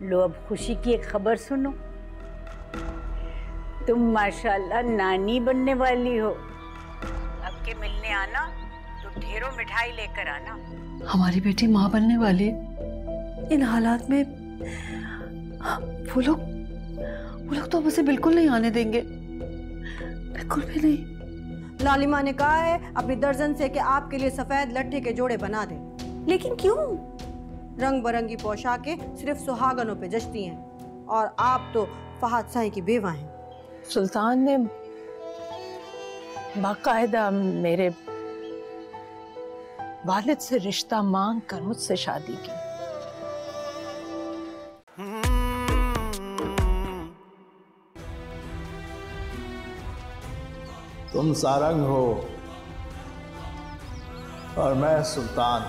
लो अब खुशी की एक खबर सुनो। तुम माशाल्लाह नानी बनने वाली हो। अब के मिलने आना तो ढेरों मिठाई लेकर आना। हमारी बेटी माँ बनने वाली, इन हालात में वो लोग तो मुझे बिल्कुल नहीं आने देंगे, बिल्कुल भी नहीं। लालिमा ने कहा है अपनी दर्जन से कि आपके लिए सफेद लट्ठे के जोड़े बना दे। लेकिन क्यों? रंग बरंगी पोशाकें सिर्फ सुहागनों पे जचती हैं और आप तो फहद शाही की बेवा हैं। सुल्तान ने बाकायदा मेरे वालिद से रिश्ता मांग कर मुझसे शादी की। तुम सारंग हो और मैं सुल्तान,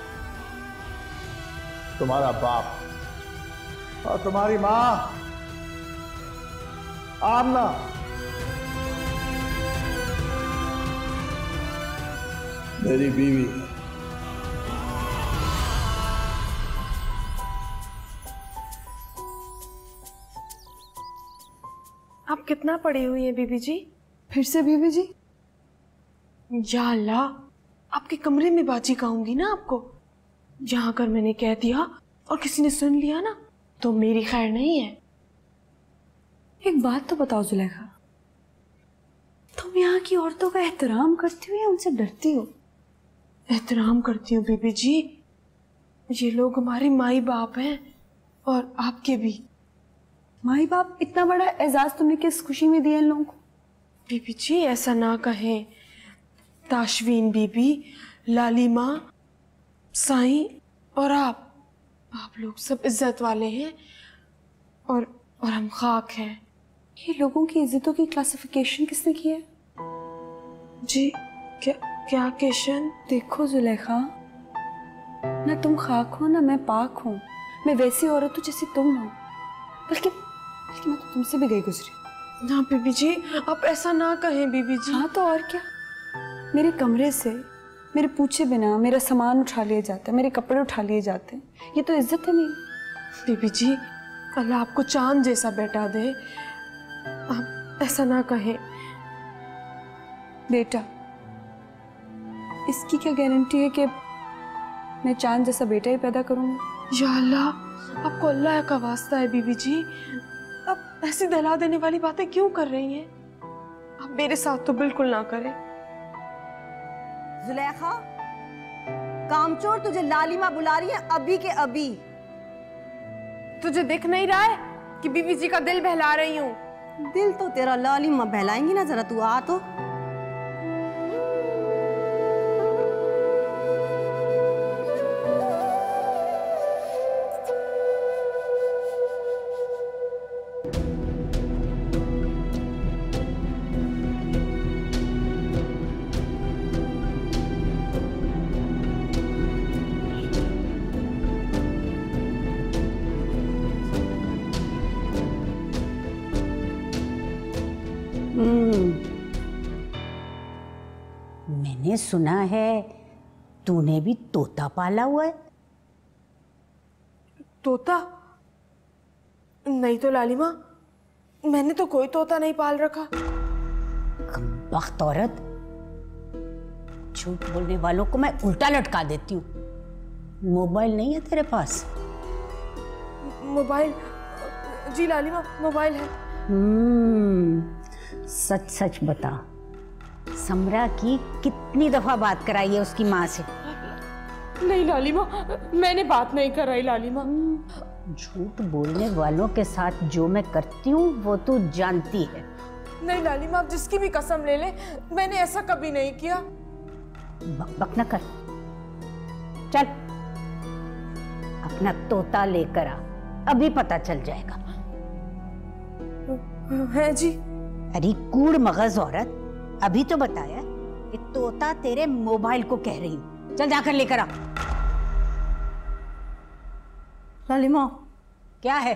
तुम्हारा बाप, और तुम्हारी माँ आमना। मेरी बीवी। आप कितना पढ़ी हुई हैं बीबी जी? फिर से बीबी जी? या अल्लाह, आपके कमरे में बाजी कहूंगी ना आपको। यहाँ अगर मैंने कह दिया और किसी ने सुन लिया ना तो मेरी खैर नहीं है। एक बात तो बताओ जुलेखा, तुम यहाँ की औरतों का एहतराम करती हो या उनसे डरती हो? एहतराम करती हूँ बीबी जी। ये लोग हमारे माई बाप हैं और आपके भी। माई बाप? इतना बड़ा एजाज तुमने किस खुशी में दिया इन लोगों को? बीबी जी ऐसा ना कहें। ताशवीन बीबी, लालिमा, साईं और आप लोग सब इज्जत वाले हैं और हम खाक हैं। ये लोगों की इज्जतों की क्लासिफिकेशन किसने की है? जी क्या केशन? देखो जुलेखा, ना तुम खाक हो ना मैं पाक हूँ। मैं वैसी औरत हूँ जैसी तुम हो, बल्कि मैं तो तुमसे भी गई गुजरी। ना बीबी जी, आप ऐसा ना कहें बीबी जी। हाँ तो और क्या, मेरे कमरे से मेरे पूछे बिना मेरा सामान उठा लिया जाता है, मेरे कपड़े उठा लिए जाते हैं। ये तो इज्जत है मेरी। बीबी जी अल्लाह आपको चांद जैसा बेटा दे, आप ऐसा ना कहें। बेटा? इसकी क्या गारंटी है कि मैं चांद जैसा बेटा ही पैदा करूंगी? या अल्लाह, आपको अल्लाह का वास्ता है बीबी जी, आप ऐसी दहला देने वाली बातें क्यों कर रही हैं? आप मेरे साथ तो बिल्कुल ना करें। जुलेखा, कामचोर तुझे लालिमा बुला रही है अभी के अभी। तुझे दिख नहीं रहा है कि बीबी जी का दिल बहला रही हूँ? दिल तो तेरा लालिमा बहलाएंगी ना, जरा तू आ तो। मैंने सुना है तूने भी तोता पाला हुआ है। तोता? नहीं तो लालिमा, मैंने तो कोई तोता नहीं पाल रखा। कमबख्त औरत, झूठ बोलने वालों को मैं उल्टा लटका देती हूँ। मोबाइल नहीं है तेरे पास? मोबाइल? जी लालिमा, मोबाइल है। सच सच बता, समरा की कितनी दफा बात कराई है उसकी माँ से? नहीं लालिमा, मैंने बात नहीं कराई लालिमा। झूठ बोलने वालों के साथ जो मैं करती हूँ वो तू जानती है। नहीं लालिमा, आप जिसकी भी कसम ले ले, मैंने ऐसा कभी नहीं किया। बक न कर, चल अपना तोता लेकर आ, अभी पता चल जाएगा। है जी। अरे कूड़ मगज औरत, अभी तो बताया कि तोता तेरे मोबाइल को कह रही हूँ। चल जाकर लेकर आ। लालिमा, क्या है?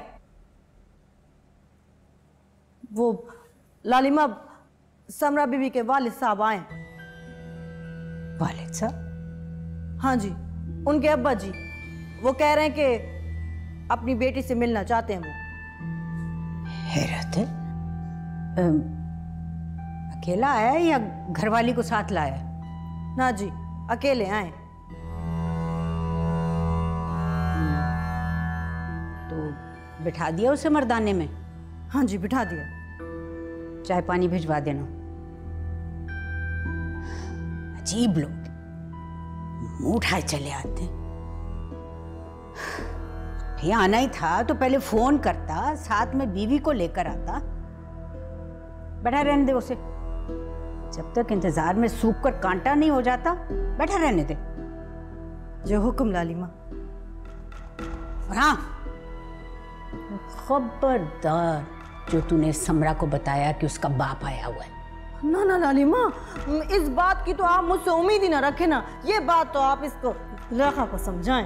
वो लालिमा, समरा बीबी के वालिद साहब आए। वालिद साहब? हाँ जी, उनके अब्बा जी। वो कह रहे हैं कि अपनी बेटी से मिलना चाहते हैं वो। हैरत है। अकेला आया है या घरवाली को साथ लाया है? ना जी, अकेले आए। तो बिठा दिया उसे मर्दाने में? हाँ जी, बिठा दिया। चाय पानी भिजवा देना। अजीब लोग मुंह उठाए चले आते हैं। भैया आना ही था तो पहले फोन करता, साथ में बीवी को लेकर आता। बैठा रहने दे उसे, जब तक इंतजार में सूख कर कांटा नहीं हो जाता बैठा रहने दे। जो हुक्म लालिमा। और हाँ, खबरदार जो तूने समरा को बताया कि उसका बाप आया हुआ है। ना ना लालिमा, इस बात की तो आप मुझसे उम्मीद ही ना रखें ना। ये बात तो आप इसको रेखा को समझाएं।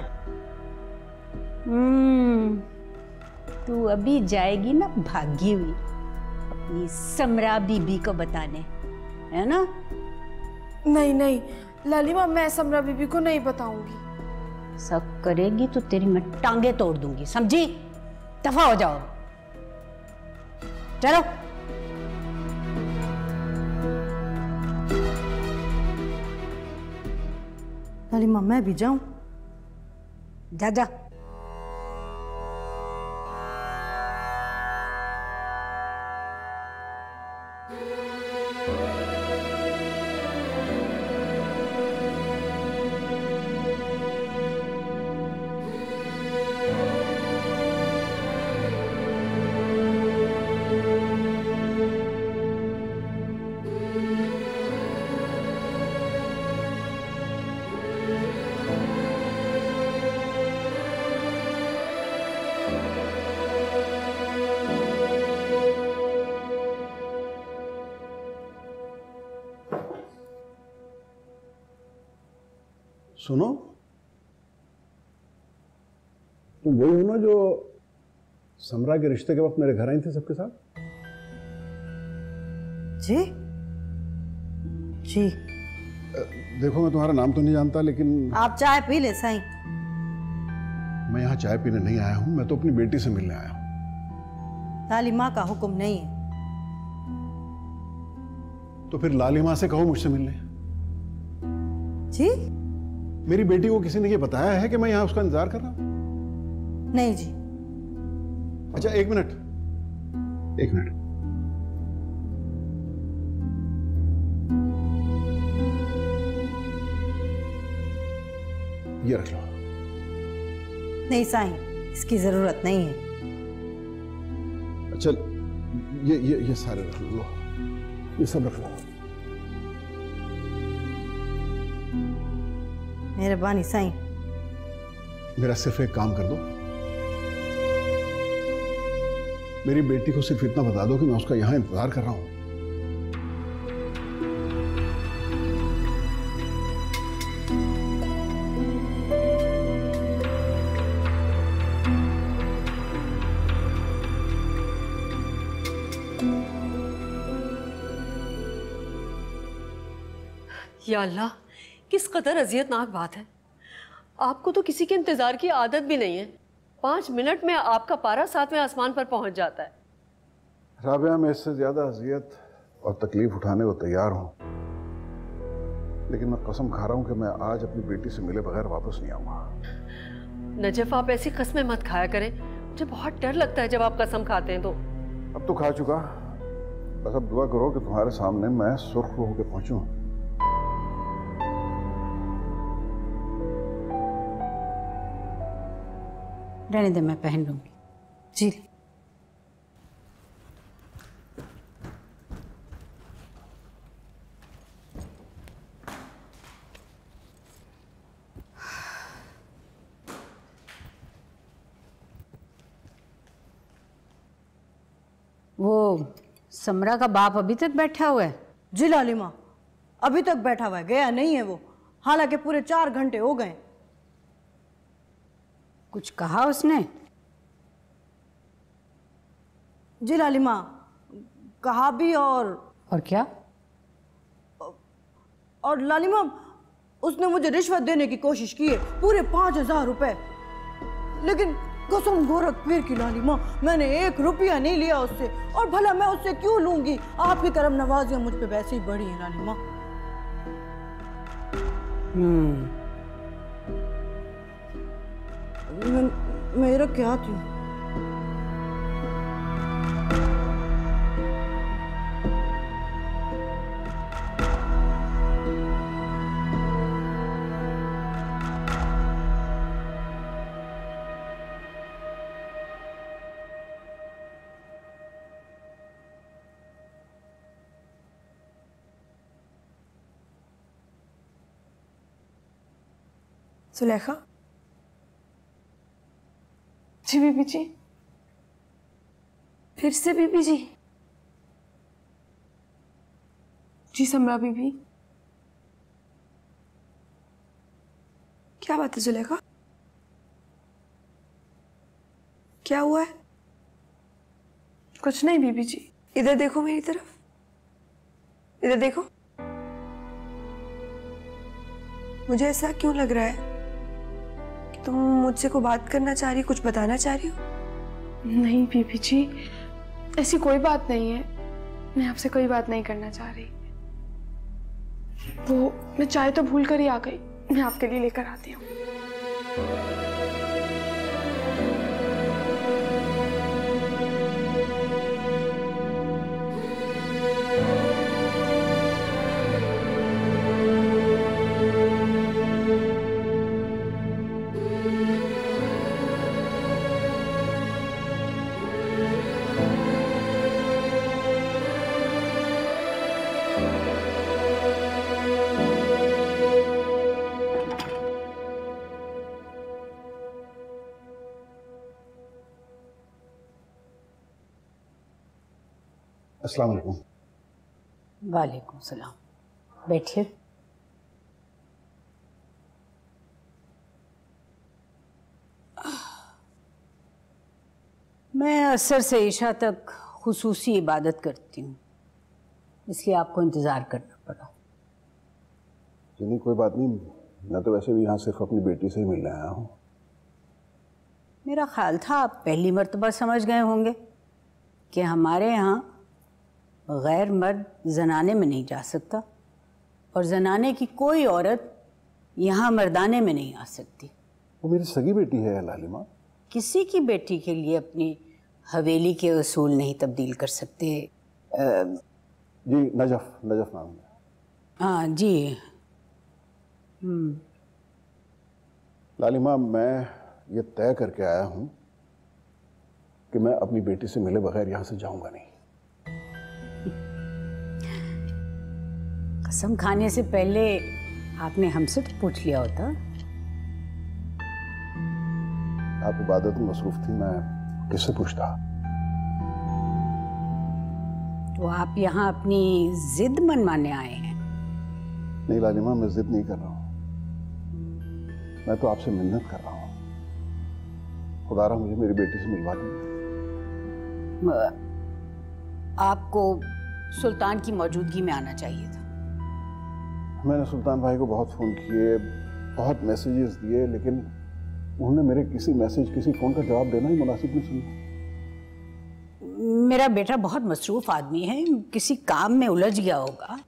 तू अभी जाएगी ना भागी हुई अपनी समरा बीबी को बताने, है ना? नहीं नहीं लालिमा, मैं समरा बीबी को नहीं बताऊंगी। सब करेगी तो तेरी मैं टांगे तोड़ दूंगी, समझी? दफा हो जाओ, चलो। लालिमा, मैं भी जाऊं? जा जा। सुनो, तुम वही हो ना जो समरा के रिश्ते के वक्त मेरे घर आई थी सबके साथ? जी जी। देखो, मैं तुम्हारा नाम तो नहीं जानता, लेकिन आप चाय पी ले साईं। मैं यहाँ चाय पीने नहीं आया हूँ, मैं तो अपनी बेटी से मिलने आया हूँ। लालिमा का हुक्म नहीं है। तो फिर लालिमा से कहो मुझसे मिलने। जी? मेरी बेटी को किसी ने ये बताया है कि मैं यहाँ उसका इंतजार कर रहा हूँ? नहीं जी। अच्छा, एक मिनट, एक मिनट। ये रख लो। नहीं साईं, इसकी जरूरत नहीं है। अच्छा, ये सारे रख लो, ये सब रख लो। मेहरबानी साईं। मेरा सिर्फ एक काम कर दो, मेरी बेटी को सिर्फ इतना बता दो कि मैं उसका यहां इंतजार कर रहा हूं। या अल्लाह, किस कदर अजियतनाक बात है। आपको तो किसी के इंतजार की आदत भी नहीं है। 5 मिनट में आपका पारा 7वें आसमान पर पहुंच जाता है। राबिया, मैं इससे ज्यादा अजियत और तकलीफ उठाने को तैयार हूं, लेकिन मैं कसम खा रहा हूं कि मैं आज अपनी बेटी से मिले बगैर वापस नहीं आऊंगा। नजफ, आप ऐसी कस्में मत खाया करें। मुझे बहुत डर लगता है जब आप कसम खाते हैं तो। अब तो खा चुका, बस अब दुआ करो कि तुम्हारे सामने मैं सुर्ख होकर पहुंचूं। रहने दे, मैं पहन लूंगी। जी। वो समरा का बाप अभी तक बैठा हुआ है? जी लालिमा, अभी तक बैठा हुआ है, गया नहीं है वो। हालांकि पूरे 4 घंटे हो गए। कुछ कहा उसने? जी लालिमा, कहा भी और क्या? और लालिमा, उसने मुझे रिश्वत देने की कोशिश की है, पूरे 5000 रुपए। लेकिन कसम गोरखपीर की लालिमा, मैंने 1 रुपया नहीं लिया उससे, और भला मैं उससे क्यों लूंगी? आपकी करम नवाजियां मुझ पे वैसे ही बड़ी हैं लालिमा। मेरा क्या थी? सुलेखा? जी बीबी जी। फिर से बीबी जी? जी समरा बीबी। क्या बात है सुलेखा? क्या हुआ है? कुछ नहीं बीबी जी। इधर देखो मेरी तरफ, इधर देखो। मुझे ऐसा क्यों लग रहा है कि तुम मुझसे को बात करना चाह रही हो, कुछ बताना चाह रही हो? नहीं बीबी जी, ऐसी कोई बात नहीं है। मैं आपसे कोई बात नहीं करना चाह रही। वो मैं चाय तो भूल कर ही आ गई। मैं आपके लिए लेकर आती हूँ। अस्सलाम वालेकुम। वालेकुम सलाम। बैठिए। मैं असर से ईशा तक खुसूसी इबादत करती हूँ, इसलिए आपको इंतज़ार करना पड़ा। जी नहीं, कोई बात नहीं। मैं तो वैसे भी यहाँ सिर्फ अपनी बेटी से ही मिलने आया हूँ। मेरा ख्याल था आप पहली मर्तबा समझ गए होंगे कि हमारे यहाँ गैर मर्द जनाने में नहीं जा सकता और जनाने की कोई औरत यहाँ मर्दाने में नहीं आ सकती। वो मेरी सगी बेटी है लालिमा। किसी की बेटी के लिए अपनी हवेली के उसूल नहीं तब्दील कर सकते। जी नजफ नाम है। हाँ जी। लालिमा, मैं ये तय करके आया हूँ कि मैं अपनी बेटी से मिले बगैर यहाँ से जाऊंगा नहीं। कसम खाने से पहले आपने हमसे तो पूछ लिया होता। आप इबादत में मसरूफ थी, मैं किससे पूछता? तो आप यहाँ अपनी जिद मनवाने आए हैं? नहीं लालिमा, मैं जिद नहीं कर रहा हूँ। मैं तो आपसे मिन्नत कर रहा हूँ। खुदारा मुझे मेरी बेटी से मिलवा दीजिए। आपको सुल्तान की मौजूदगी में आना चाहिए था। मैंने सुल्तान भाई को बहुत फ़ोन किए, बहुत मैसेजेस दिए, लेकिन उन्होंने मेरे किसी मैसेज, किसी फ़ोन का जवाब देना ही मुनासिब नहीं समझा। मेरा बेटा बहुत मसरूफ आदमी है, किसी काम में उलझ गया होगा।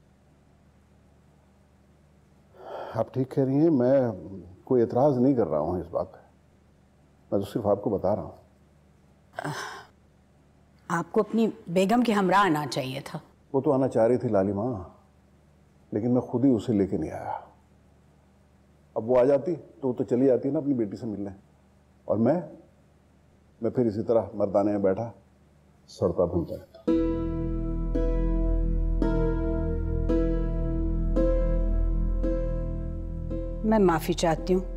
आप ठीक कह रही हैं, मैं कोई एतराज़ नहीं कर रहा हूँ इस बात पर। मैं तो सिर्फ आपको बता रहा हूँ। आपको अपनी बेगम के हमरा आना चाहिए था। वो तो आना चाह रही थी लालिमा, लेकिन मैं खुद ही उसे लेके नहीं आया। अब वो आ जाती तो वो तो चली जाती ना अपनी बेटी से मिलने, और मैं फिर इसी तरह मर्दाने में बैठा सड़ता भूलता रहता। मैं माफी चाहती हूँ।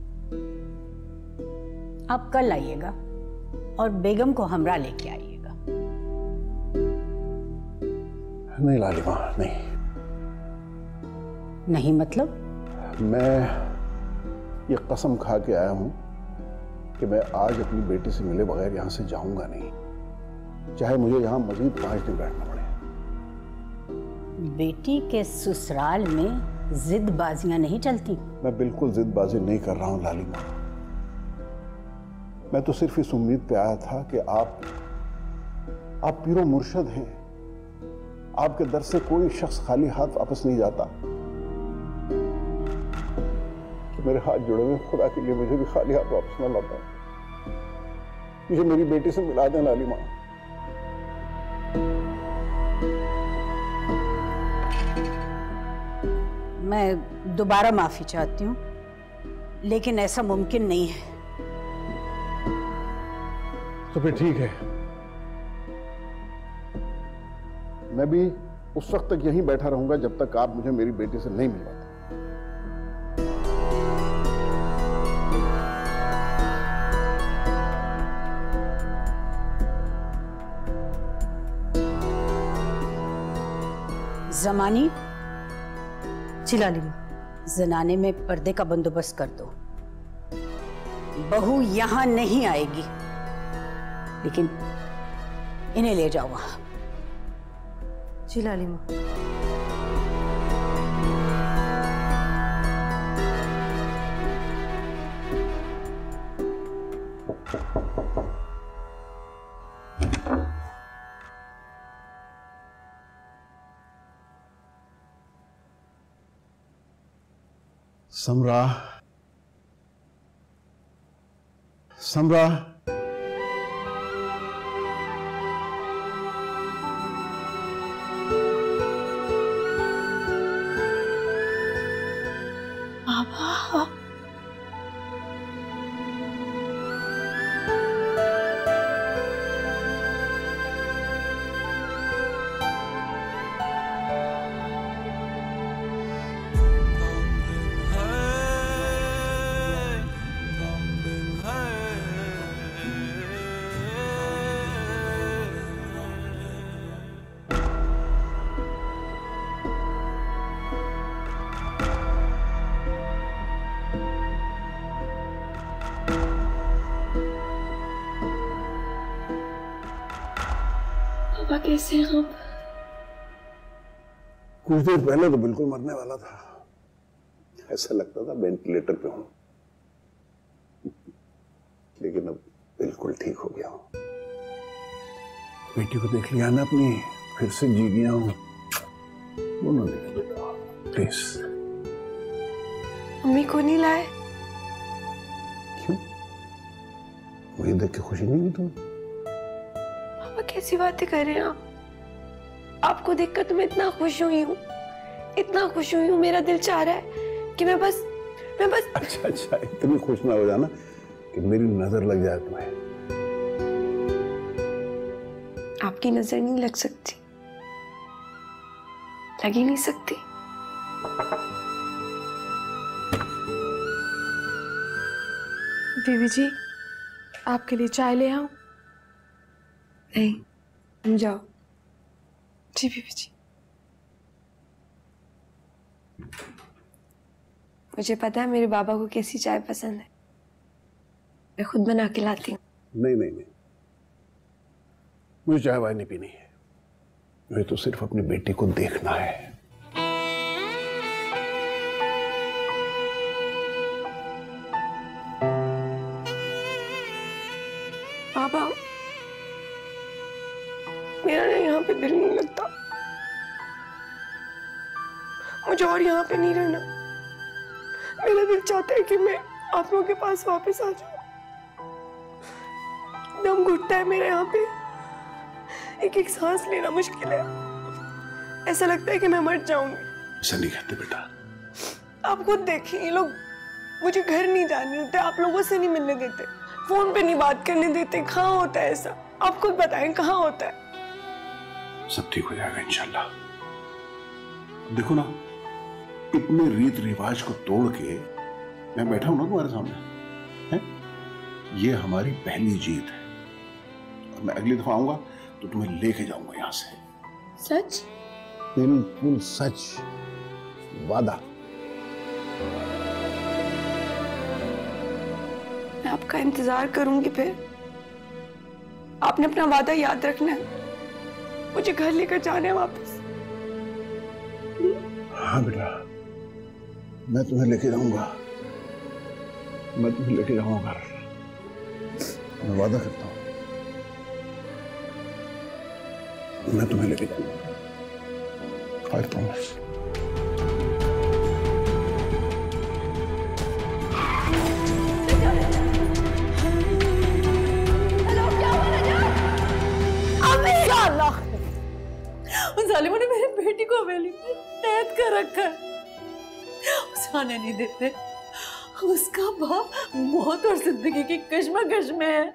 आप कल आइएगा और बेगम को हमरा लेके आइएगा। नहीं लालिमा, नहीं। नहीं मतलब? मैं ये कसम खा के आया हूं कि मैं आज अपनी बेटी से मिले बगैर यहां से जाऊंगा नहीं, चाहे मुझे यहां मजीद 5 दिन बैठना पड़े। बेटी के ससुराल में जिदबाजियां नहीं चलती। मैं बिल्कुल जिदबाजी नहीं कर रहा हूं लालिमा। मैं तो सिर्फ इस उम्मीद पे आया था कि आप पीरो मुर्शद हैं। आपके दर से कोई शख्स खाली हाथ वापस नहीं जाता। तो मेरे हाथ जुड़े हुए, खुदा के लिए मुझे भी खाली हाथ वापस न लौटा। मुझे मेरी बेटी से मिला दें लालिमा। मैं दोबारा माफी चाहती हूँ, लेकिन ऐसा मुमकिन नहीं है। तो फिर ठीक है, मैं भी उस वक्त तक यहीं बैठा रहूंगा जब तक आप मुझे मेरी बेटी से नहीं मिलवाते। जमानी, जी लालिमा। जनाने में पर्दे का बंदोबस्त कर दो। बहू यहां नहीं आएगी, लेकिन इन्हें ले जाओ वहां। जी लालिमा। समरा, समरा, पापा कैसे हैं आप? कुछ देर पहले तो बिल्कुल मरने वाला था। ऐसा लगता था वेंटिलेटर पे हूं, लेकिन अब बिल्कुल ठीक हो गया हूं। बेटी को देख लिया ना अपनी, फिर से जी गया हूं। वो ना देख बेटा प्लीज। मम्मी को नहीं लाए? क्यों? मुझे देख के खुशी नहीं हुई तुम? पापा कैसी बातें कर रहे हैं आप? आपको देखकर तो मैं इतना खुश हुई हूँ, इतना खुश हुई हूँ। मेरा दिल चाह रहा है कि मैं बस अच्छा, इतनी खुश ना हो जाना कि मेरी नजर लग जाए तुम्हें। आपकी नजर नहीं लग सकती, लग ही नहीं सकती। बीवी जी, आपके लिए चाय ले आऊं? नहीं, तुम जाओ। जी बीवी जी। मुझे पता है मेरे बाबा को कैसी चाय पसंद है, मैं खुद बना के लाती हूँ। नहीं, मुझे चाय वाय नहीं पीनी है। मुझे तो सिर्फ अपनी बेटी को देखना है। बाबा, मेरा ना यहाँ पे दिल नहीं लगता, मुझे और यहाँ पे नहीं रहना। मेरा दिल चाहता है कि मैं आप लोगों के पास वापस आ जाऊं। दम घुटता है मेरा यहाँ पे, एक एक सांस लेना मुश्किल है। ऐसा लगता है कि मैं मर जाऊंगी। ऐसा नहीं कहते बेटा। आप खुद देखिए, ये लोग मुझे घर नहीं जाने देते, आप लोगों से नहीं मिलने देते, फोन पे नहीं बात करने देते। कहाँ होता है ऐसा? आप खुद बताएं, कहाँ होता है? सब ठीक हो जाएगा इंशाल्लाह। देखो ना, इतने रीत रिवाज को तोड़ के मैं बैठा हूं ना तुम्हारे सामने है? ये हमारी पहली जीत है, और मैं अगली दफा आऊंगा तो तुम्हें लेके जाऊंगा यहां से। सच? बिल्कुल सच, वादा। मैं आपका इंतजार करूंगी। फिर आपने अपना वादा याद रखना है, मुझे घर लेकर जाना है वापस। हाँ बेटा, मैं तुम्हें लेके जाऊंगा, मैं तुम्हें लेके जाऊंगा घर। मैं वादा करता हूं, मैं तुम्हें लेके जाऊंगा। I promise. उन जालिमों ने मेरी बेटी को हवेली में कैद कर रखा है, उसे आने नहीं देते। उसका बाप मौत और जिंदगी की कश्मकश में है।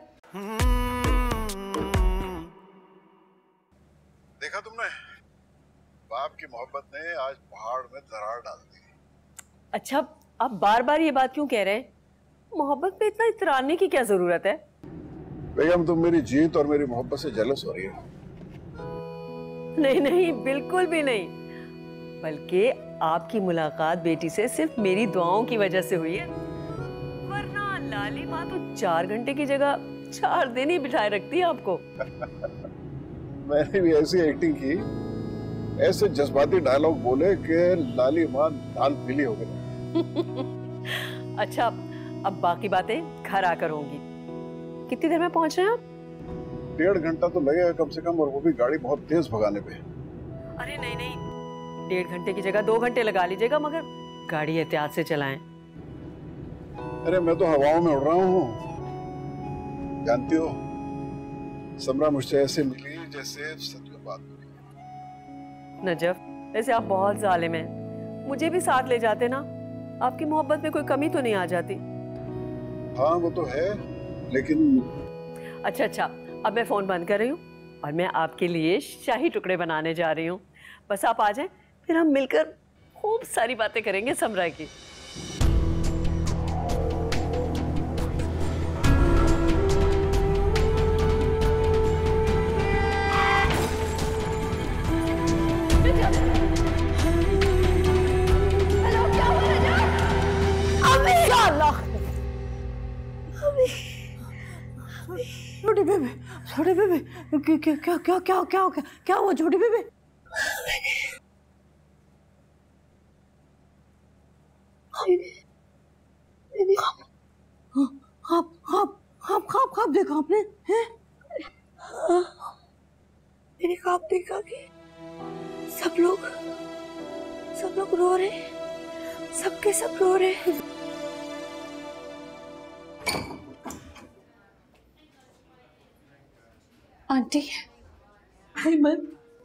देखा तुमने, बाप की मोहब्बत ने आज पहाड़ में दरार डाल दी। अच्छा, आप बार बार ये बात क्यों कह रहे हैं? मोहब्बत पे इतना इतराने की क्या जरूरत है? बेगम, तुम मेरी जीत और मेरी मोहब्बत से जेलस हो रही हो। नहीं नहीं, बिल्कुल भी नहीं, बल्कि आपकी मुलाकात बेटी से सिर्फ मेरी दुआओं की वजह से हुई है, वरना लाली माँ तो 4 घंटे की जगह 4 दिन ही बिठाए रखती है आपको। मैंने भी ऐसी एक्टिंग की, ऐसे जज्बाती डायलॉग बोले कि लाली माँ लाल पीली हो गई। अच्छा, अब बाकी बातें घर आकर होंगी। कितनी देर में पहुंच रहे हैं आप? 1.5 घंटा तो लगेगा कम से कम, और वो भी गाड़ी बहुत तेज भगाने पे। अरे नहीं नहीं, 1.5 घंटे की जगह 2 घंटे लगा लीजिएगा, मगर गाड़ी एहतियात से चलाएं। अरे मैं तो हवाओं में उड़ रहा हूँ, जानती हो, समरा मुझसे ऐसे मिली जैसे सदियों बाद मिली। नजफ, वैसे आप बहुत जालिम हैं, मुझे भी साथ ले जाते ना, आपकी मोहब्बत में कोई कमी तो नहीं आ जाती। हाँ वो तो है, लेकिन अच्छा अच्छा, अब मैं फोन बंद कर रही हूँ और मैं आपके लिए शाही टुकड़े बनाने जा रही हूँ। बस आप आ जाएं, फिर हम मिलकर खूब सारी बातें करेंगे समरा की। छोटी बेबी, छोटी बेबी, क्या क्या क्या क्या क्या क्या क्या हुआ छोटी बेबी? ख्वाब देखा आपने? हैं? मैंने ख्वाब देखा कि सब लोग रो रहे हैं, सबके सब रो रहे हैं। आंटी, अहमद,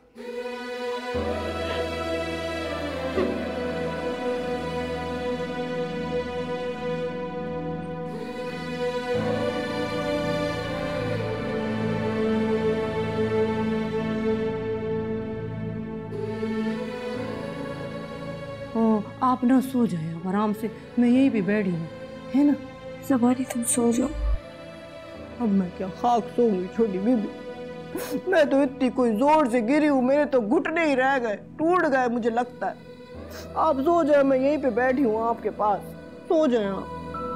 आप ना सो जाए आराम से, मैं यहीं पे बैठी हूँ, है ना? ज़बानी, तुम सो जाओ। अब मैं क्या खाक सोऊंगी छोटी बीबी? मैं तो इतनी कोई जोर से गिरी हूँ, मेरे तो घुटने ही रह गए, टूट गए मुझे लगता है। आप सो जाए, मैं यहीं पे बैठी हूँ आपके पास, सो जाए आप।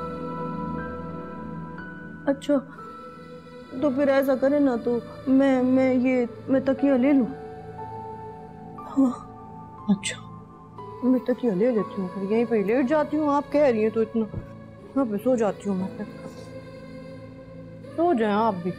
अच्छा तो फिर ऐसा करें ना, तो मैं तकिया ले लूँ? हाँ अच्छा, मैं तकिया ले लेती हूँ, फिर यहीं पे लेट जाती हूँ। आप कह रही हैं तो इतना यहाँ पे सो जाती हूँ मैं, फिर सो जाए आप भी।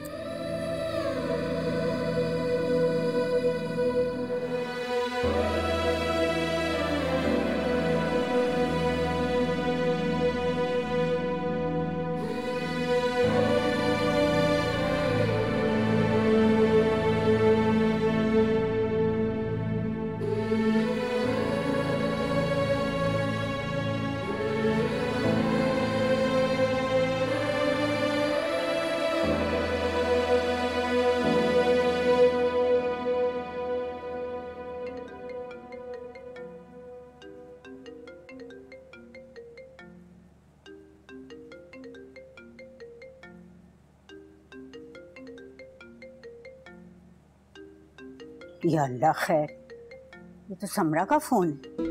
या अल्लाह खैर, ये तो समरा का फोन है।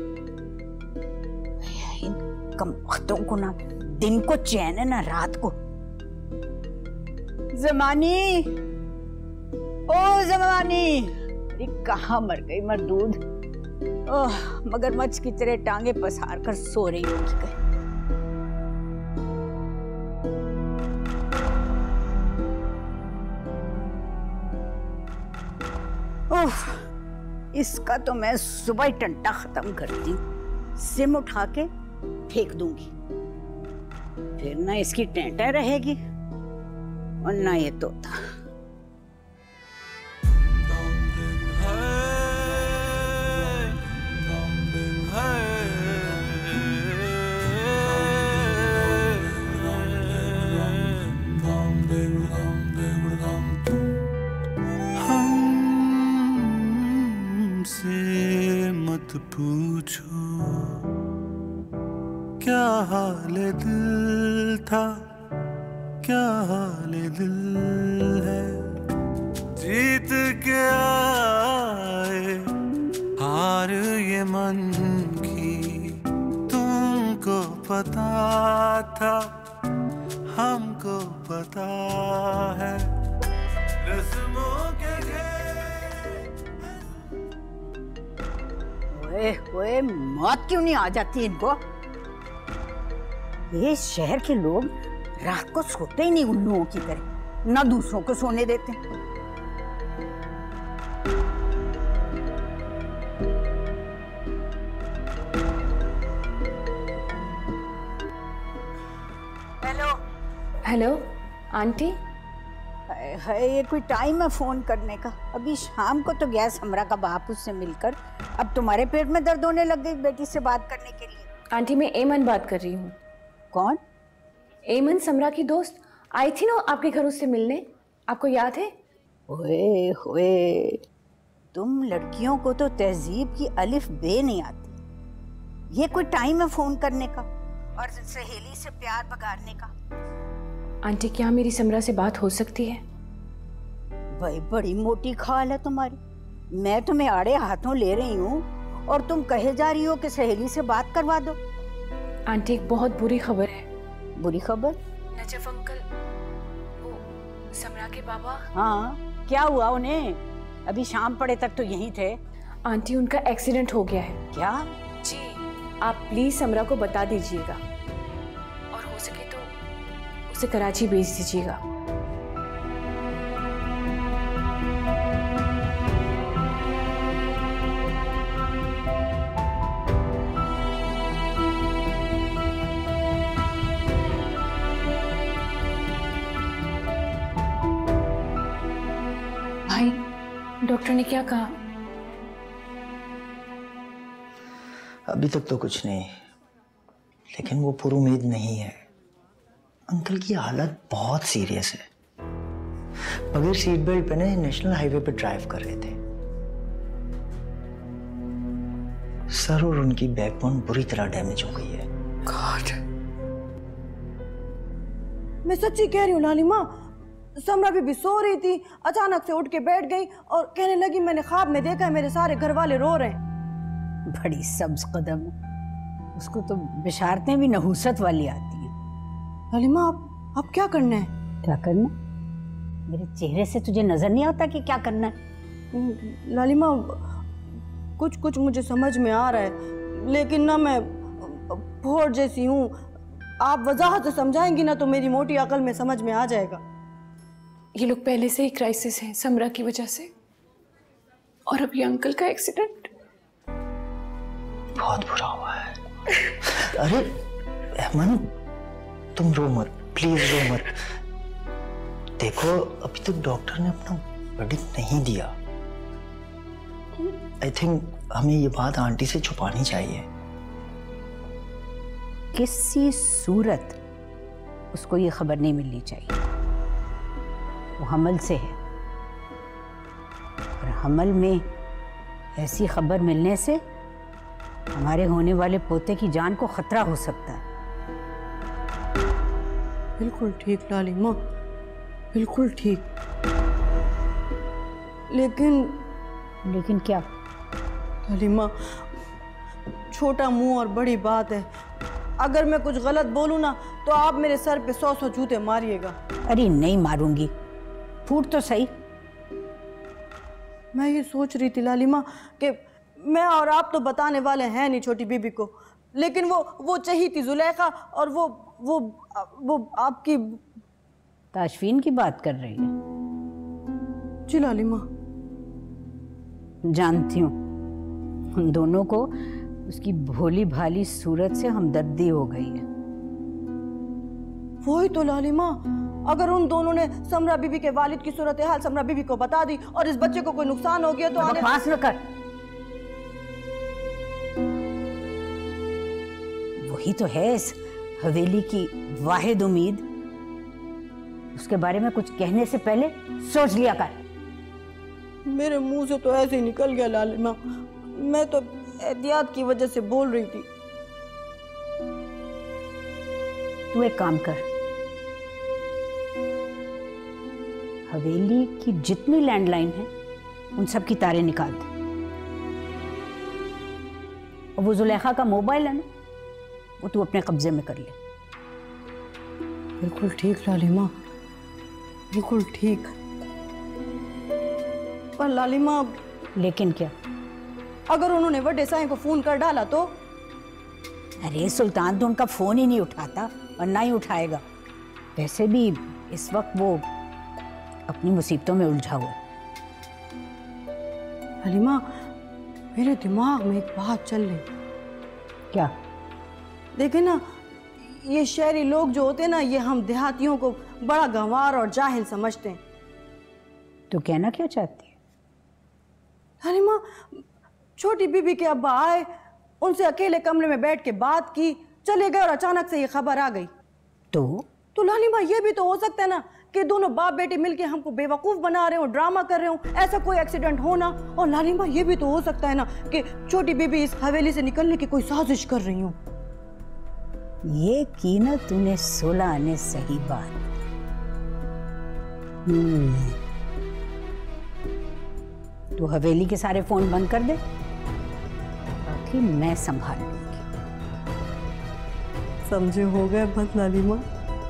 इन कमबख्तों को ना दिन को चैन है ना रात को। ज़मानी, ओ ज़मानी, अरे कहाँ मर गई मरदूद? ओह, मगरमच्छ की तरह टांगे पसार कर सो रही होगी कहीं। ओह, इसका तो मैं सुबह ही टंटा खत्म करती हूँ, सिम उठा के फेंक दूंगी, फिर ना इसकी टेंटा रहेगी और ना ये तोता। मत पूछो क्या हाल दिल था, क्या हाल दिल है, जीत के आए हार ये मन की, तुमको पता था हमको पता है, रस्मों के ओए, मौत क्यों नहीं आ जाती इनको? ये शहर के लोग रात को सोते ही नहीं उल्लुओं की तरह, ना दूसरों को सोने देते। Hello hello aunty. है ये कोई टाइम है फोन करने का? अभी शाम को तो गया समरा का बाप उससे मिलकर, अब तुम्हारे पेट में दर्द होने लग गई बेटी से बात करने के लिए। आंटी मैं एमन बात कर रही हूँ। कौन? एमन समरा की दोस्त आई थी ना आपके घर उससे मिलने, आपको याद है? ओए होए, तुम लड़कियों को तो तहजीब की अलिफ बे नहीं आती। ये कोई टाइम है फोन करने का और सहेली से प्यार बगाड़ने का? आंटी क्या मेरी समरा से बात हो सकती है? भाई बड़ी मोटी खाल है तुम्हारी। मैं तुम्हें आड़े हाथों ले रही हूँ और तुम कहे जा रही हो कि सहेली से बात करवा दो। आंटी एक बहुत बुरी खबर है। बुरी खबर? नजफ अंकल, वो समरा के बाबा। हाँ, क्या हुआ उन्हें? अभी शाम पड़े तक तो यहीं थे। आंटी उनका एक्सीडेंट हो गया है। क्या? जी, आप प्लीज समरा को बता दीजिएगा और हो सके तो उसे कराची भेज दीजिएगा। भाई, डॉक्टर ने क्या कहा? अभी तक तो कुछ नहीं, लेकिन वो पूरी उम्मीद नहीं है। अंकल की हालत बहुत सीरियस है। बगैर सीट बेल्ट पहने नेशनल हाईवे पे ड्राइव कर रहे थे। सर और उनकी बैकबोन बुरी तरह डैमेज हो गई है। गॉड, मैं सच्ची कह रही हूँ लालिमा। समरा भी सो रही थी, अचानक से उठ के बैठ गई और कहने लगी मैंने ख्वाब में देखा है मेरे सारे घर वाले रो रहे हैं। बड़ी सब्ज कदम, उसको तो बिशारतें भी नहुसत वाली आती हैं। लालिमा आप क्या करना है? क्या करना? मेरे चेहरे से तुझे नजर नहीं आता कि क्या करना है? लालिमा कुछ कुछ मुझे समझ में आ रहा है, लेकिन ना मैं भोर जैसी हूँ। आप वजाहत से समझाएंगी ना तो मेरी मोटी अकल में समझ में आ जाएगा। ये लोग पहले से ही क्राइसिस हैं समरा की वजह से, और अब ये अंकल का एक्सीडेंट बहुत बुरा हुआ है। अरे अमन, तुम रो मत, प्लीज रो मत। देखो अभी तक डॉक्टर ने अपना वर्डिक्ट नहीं दिया। आई थिंक हमें ये बात आंटी से छुपानी चाहिए। किसी सूरत उसको ये खबर नहीं मिलनी चाहिए। वो हमल से है और हमल में ऐसी खबर मिलने से हमारे होने वाले पोते की जान को खतरा हो सकता है। बिल्कुल ठीक लालिमा, बिल्कुल ठीक। लेकिन क्या? लालिमा, छोटा मुंह और बड़ी बात है। अगर मैं कुछ गलत बोलूं ना तो आप मेरे सर पे 100 जूते मारिएगा। अरे नहीं मारूंगी, फूट तो सही। मैं ये सोच रही थी लालिमा कि मैं और आप तो बताने वाले हैं नहीं छोटी बीबी को, लेकिन वो चाहिए थी जुलेखा, और वो आपकी ताशफीन की बात कर रही है। जी लालिमा। जानती हूँ, उन दोनों को उसकी भोली भाली सूरत से हमदर्दी हो गई है। वही तो लालिमा, अगर उन दोनों ने समरा बीबी के वालिद की सूरत हाल समरा बीबी को बता दी और इस बच्चे को कोई नुकसान हो गया तो आने... बकवास न कर। वही तो है इस हवेली की वाहिद उम्मीद। उसके बारे में कुछ कहने से पहले सोच लिया कर। मेरे मुंह से तो ऐसे ही निकल गया लालिमा, मैं तो एहतियात की वजह से बोल रही थी। तू एक काम कर, हवेली की जितनी लैंडलाइन है उन सब की तारें निकाल दे, और वो जुलेखा का मोबाइल है ना, वो तू अपने कब्जे में कर ले। बिल्कुल ठीक लालिमा, बिल्कुल ठीक। पर लालिमा, लेकिन क्या? अगर उन्होंने वड्डे साईं को फोन कर डाला तो? अरे सुल्तान तो उनका फोन ही नहीं उठाता और ना ही उठाएगा। वैसे भी इस वक्त वो अपनी मुसीबतों में उलझा हुआ है। लालिमा, मेरे दिमाग में एक बात चल रही। क्या? देखे ना, ये शहरी लोग जो होते हैं ना, ये हम देहातियों को बड़ा गंवार और जाहिल समझते हैं। तो कहना क्या चाहती है? लालिमा, छोटी बीबी के अब्बा आए, उनसे अकेले कमरे में बैठ के बात की, चले गए और अचानक से ये खबर आ गई। तो लालिमा, ये भी तो हो सकता है ना कि दोनों बाप बेटे मिलके हमको बेवकूफ बना रहे हो, ड्रामा कर रहे हो, ऐसा कोई एक्सीडेंट होना। और लालिमा, ये भी तो हो सकता है ना कि छोटी बीबी इस हवेली से निकलने की कोई साजिश कर रही हो। ये की ना तूने 16 आने सही बात। तू हवेली के सारे फोन बंद कर दे, बाकी मैं संभाल लूंगी। समझे हो गए बंद लालिमा?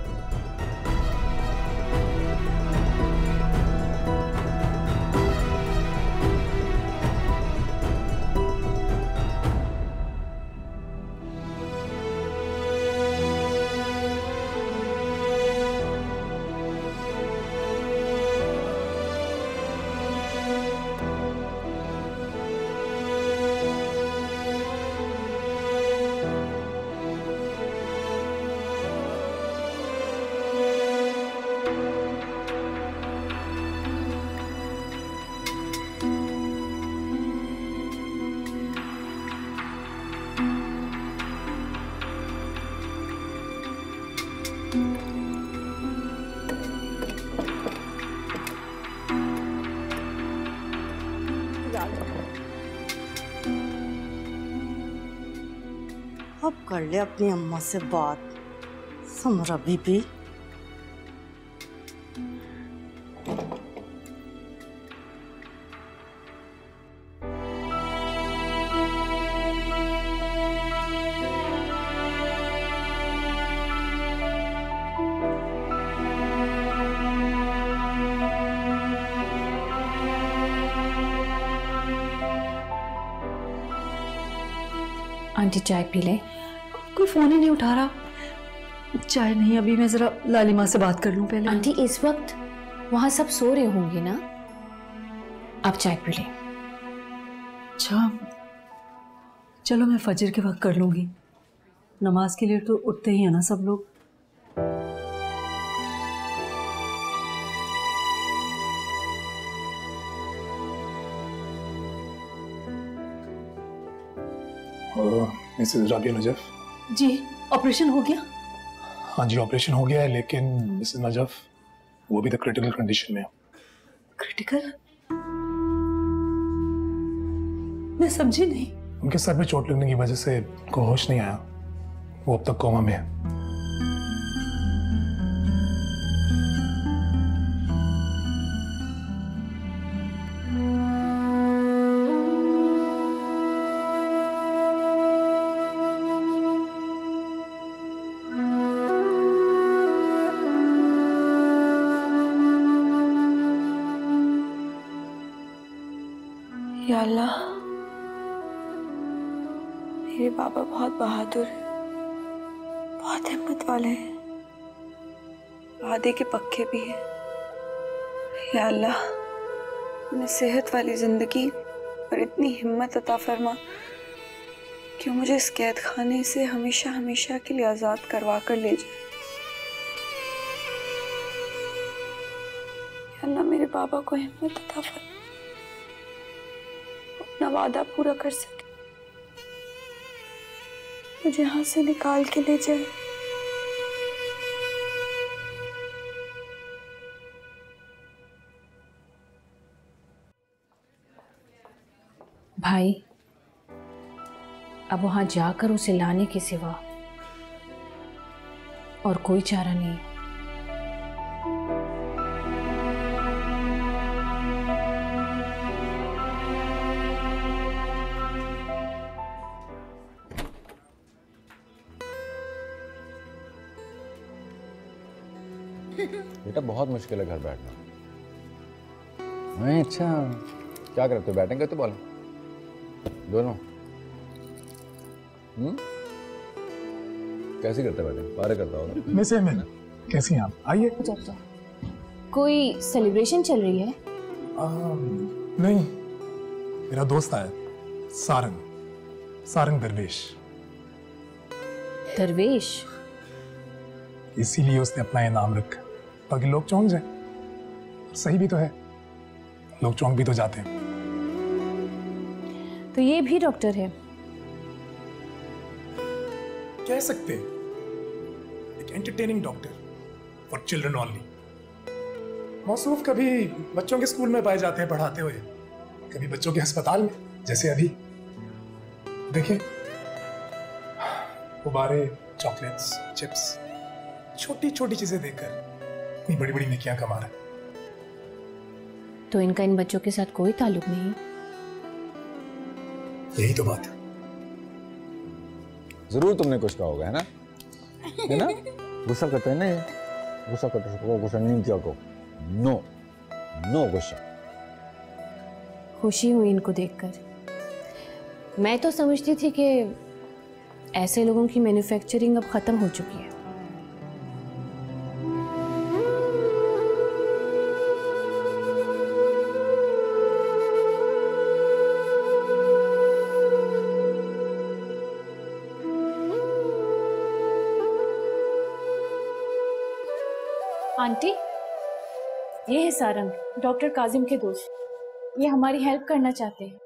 अब कर ले अपनी अम्मा से बात, समरा बीबी। आंटी चाय पी ले। कोई फोन ही नहीं उठा रहा। चाय नहीं, अभी मैं जरा लालिमा से बात कर लूं पहले। आंटी इस वक्त वहां सब सो रहे होंगे ना, आप चाय पी ले। अच्छा चलो, मैं फजर के वक्त कर लूंगी। नमाज के लिए तो उठते ही है ना सब लोग। मिसेस राबिया नजफ। जी, ऑपरेशन हो गया? हाँ जी, ऑपरेशन हो गया है, लेकिन मिसेस नजफ वो भी तो क्रिटिकल कंडीशन में है। क्रिटिकल? मैं समझी नहीं। उनके सर में चोट लगने की वजह से उनको होश नहीं आया, वो अब तक कोमा में है। या अल्लाह, मेरे बाबा बहुत बहादुर हैं, बहुत हिम्मत वाले हैं, वादे के पक्के भी हैं। या अल्लाह, उन्हें सेहत वाली जिंदगी और इतनी हिम्मत अता फरमा कि मुझे इस कैद खाने से हमेशा हमेशा के लिए आजाद करवा कर ले जाए। अल्लाह मेरे बाबा को हिम्मत अता फरमा, अपना वादा पूरा कर सके, मुझे यहाँ से निकाल के ले जाए। भाई, अब वहां जाकर उसे लाने के सिवा और कोई चारा नहीं है। बेटा बहुत मुश्किल है घर बैठना। नहीं, अच्छा क्या करते हो? बैटिंग करते बॉलिंग दोनों? कैसी करते बैटिंग? पारे करता होगा। मैं से मैंने कैसी हैं आप? आइए। कोई सेलिब्रेशन चल रही है? नहीं, मेरा दोस्त आया, सारंग दरवेश। दरवेश? इसीलिए उसने अपना ये नाम रखा ताकि लोग चौंक जाए। सही भी तो है, लोग चौंक भी तो जाते हैं। तो ये भी डॉक्टर है? कह सकते हैं, एक entertaining doctor for children only. मौसूफ कभी बच्चों के स्कूल में पाए जाते हैं पढ़ाते हुए, कभी बच्चों के अस्पताल में, जैसे अभी देखिए गुब्बारे, चॉकलेट्स, चिप्स, छोटी छोटी चीजें देकर इतनी बड़ी बड़ी नेकियां कमा रहे। तो इनका इन बच्चों के साथ कोई ताल्लुक नहीं? यही तो बात है। जरूर तुमने कुछ कहा होगा, है ना? है ना? गुस्सा करते हैं ना ये? गुस्सा करते हैं, गुस्सा नहीं किया को। नो गुस्सा। खुशी हुई इनको देखकर। मैं तो समझती थी कि ऐसे लोगों की मैन्युफैक्चरिंग अब खत्म हो चुकी है। आंटी, ये है सारंग, डॉक्टर काजिम के दोस्त। ये हमारी हेल्प करना चाहते हैं।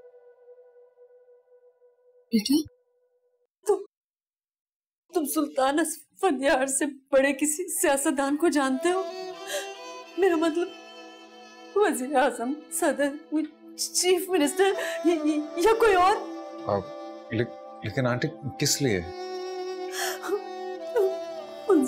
बेटा, तुम सुल्तान फनियार से बड़े किसी सियासतदान को जानते हो? मेरा मतलब वजीर आजम, सदर, चीफ मिनिस्टर या कोई और? लेकिन आंटी किस लिए? उन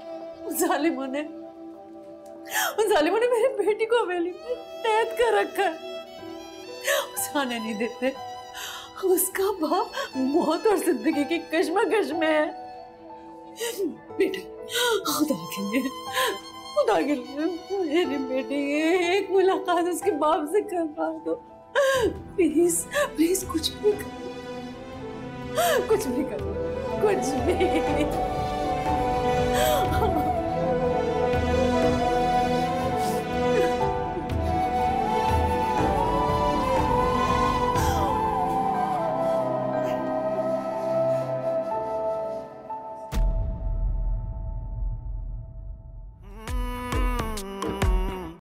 जालिमों ने मेरी बेटी को हवेली में कैद कर रखा है। उसे आने नहीं देते। उसका बाप मौत और जिंदगी की कश्मकश में है। बेटा, खुदा के लिए मेरी बेटी एक मुलाकात उसके बाप से करवा दो। प्लीज कुछ भी करो, कुछ भी।